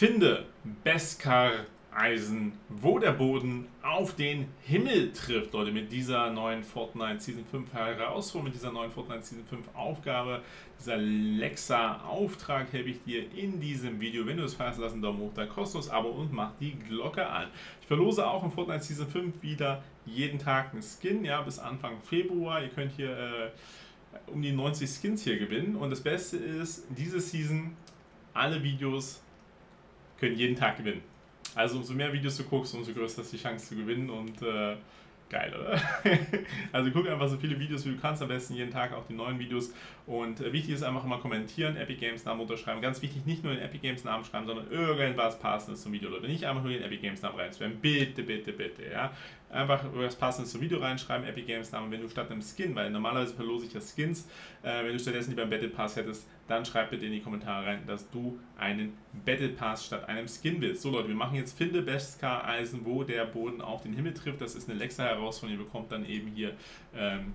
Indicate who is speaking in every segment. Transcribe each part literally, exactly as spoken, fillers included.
Speaker 1: Finde Beskar-Eisen, wo der Boden auf den Himmel trifft, Leute, mit dieser neuen Fortnite Season fünf Herausforderung, mit dieser neuen Fortnite Season fünf Aufgabe, dieser Lexa-Auftrag habe ich dir in diesem Video. Wenn du es feierst, lass einen Daumen hoch, da kostenlos Abo und mach die Glocke an. Ich verlose auch in Fortnite Season fünf wieder jeden Tag einen Skin, ja, bis Anfang Februar. Ihr könnt hier äh, um die neunzig Skins hier gewinnen und das Beste ist, diese Season, alle Videos können jeden Tag gewinnen. Also umso mehr Videos du guckst, umso größer ist die Chance zu gewinnen und äh, geil, oder? Also guck einfach so viele Videos wie du kannst, am besten jeden Tag auch die neuen Videos und äh, wichtig ist einfach immer kommentieren, Epic Games Namen unterschreiben. Ganz wichtig, nicht nur den Epic Games Namen schreiben, sondern irgendwas Passendes zum Video, Leute. Nicht einfach nur den Epic Games Namen reinschreiben, bitte, bitte, bitte, ja. Einfach was Passendes zum Video reinschreiben, Epic Games Namen, wenn du statt einem Skin, weil normalerweise verlose ich ja Skins, äh, wenn du stattdessen lieber einen Battle Pass hättest, dann schreib bitte in die Kommentare rein, dass du einen Battle Pass statt einem Skin willst. So Leute, wir machen jetzt Finde Beskar-Eisen, wo der Boden auf den Himmel trifft. Das ist eine Lexa-Herausforderung, ihr bekommt dann eben hier ähm,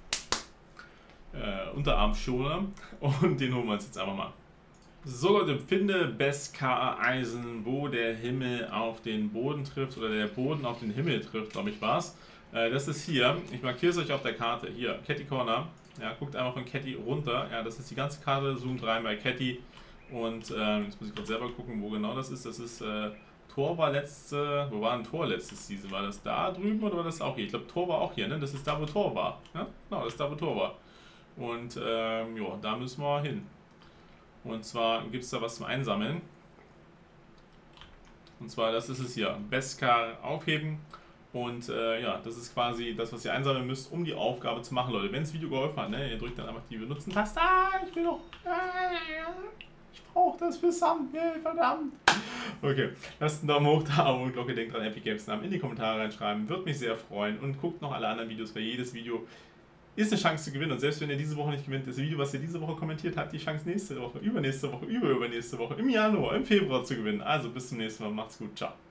Speaker 1: äh, Unterarmschoner und den holen wir uns jetzt einfach mal. So Leute, finde Beskar-Eisen, wo der Himmel auf den Boden trifft oder der Boden auf den Himmel trifft, glaube ich war's. Äh, das ist hier, ich markiere es euch auf der Karte, hier, Catty Corner. Ja, guckt einfach von Catty runter, ja, das ist die ganze Karte, zoomt rein bei Catty und äh, jetzt muss ich gerade selber gucken, wo genau das ist. Das ist, äh, Tor war letzte, wo war ein Tor letztes Season? War das da drüben oder war das auch hier? Ich glaube Tor war auch hier, ne? Das ist da, wo Tor war. Ja? Genau, das ist da, wo Tor war. Und ähm, ja, da müssen wir hin. Und zwar gibt es da was zum Einsammeln. Und zwar, das ist es hier. Beskar aufheben. Und äh, ja, das ist quasi das, was ihr einsammeln müsst, um die Aufgabe zu machen, Leute. Wenn das Video geholfen hat, ne, ihr drückt dann einfach die Benutzen-Taste. Ah, ich will doch. Ich brauche das für Thumbnail, verdammt. Okay, lasst einen Daumen hoch da und Glocke, denkt dran, Epic Games Namen in die Kommentare reinschreiben. Würde mich sehr freuen. Und guckt noch alle anderen Videos, weil jedes Video ist eine Chance zu gewinnen. Und selbst wenn ihr diese Woche nicht gewinnt, das Video, was ihr diese Woche kommentiert habt, die Chance nächste Woche, übernächste Woche, über übernächste Woche, im Januar, im Februar zu gewinnen. Also bis zum nächsten Mal. Macht's gut. Ciao.